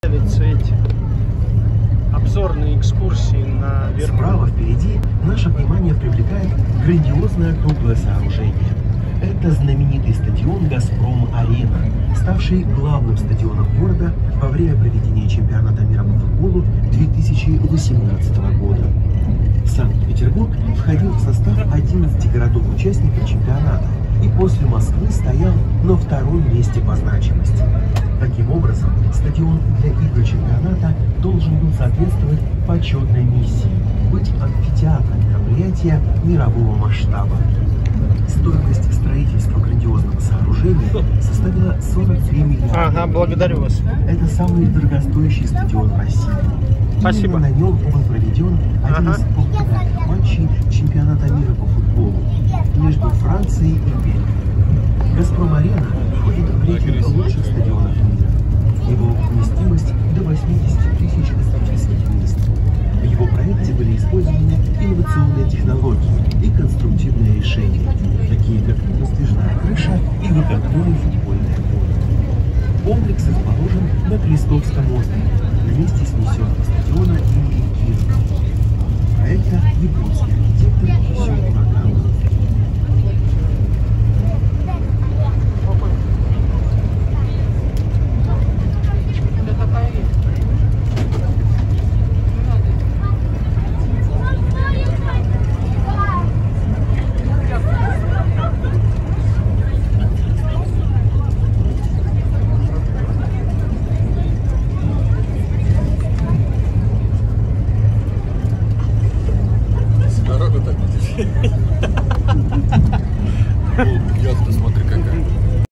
эти обзорные экскурсии наверх. Справа впереди наше внимание привлекает грандиозное круглое сооружение. Это знаменитый стадион «Газпром-Арена», ставший главным стадионом города во время проведения чемпионата мира по футболу 2018 года. Санкт-Петербург входил в состав 11 городов-участников чемпионата и после Москвы стоял на втором месте по значимости. Таким образом, стадион для игр чемпионата должен был соответствовать почетной миссии – быть амфитеатром мероприятия мирового масштаба. Стоимость строительства грандиозного сооружения составила 43 миллиарда. Ага, благодарю вас. Это самый дорогостоящий стадион в России. Спасибо. Именно на нем был проведен один из полуфинальных матчей чемпионата мира по футболу между Францией и Бельгией. «Газпром-Арена» входит в рейтинг лучших стадионов мира. Его вместимость до 80 тысяч зрительских мест. В его проекте были использованы инновационные технологии и конструктивные решения, такие как раздвижная крыша и выкатное футбольное поле. Комплекс расположен на Крестовском острове, на месте снесенного стадиона имени Кирова. Проекта японский архитектор Сёгуна